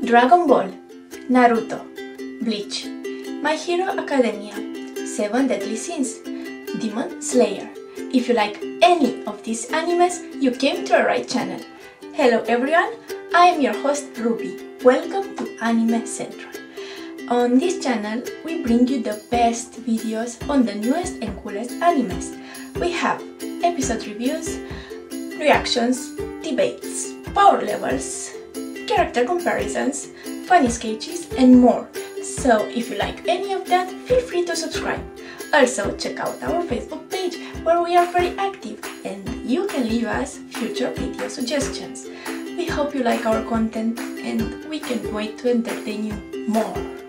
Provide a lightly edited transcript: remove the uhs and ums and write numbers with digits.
Dragon Ball, Naruto, Bleach, My Hero Academia, 7 Deadly Sins, Demon Slayer. If you like any of these animes, you came to the right channel. Hello everyone, I am your host Ruby. Welcome to Anime Central. On this channel, we bring you the best videos on the newest and coolest animes. We have episode reviews, reactions, debates, power levels, character comparisons, funny sketches, and more. So if you like any of that, feel free to subscribe. Also, check out our Facebook page where we are very active and you can leave us future video suggestions. We hope you like our content and we can't wait to entertain you more.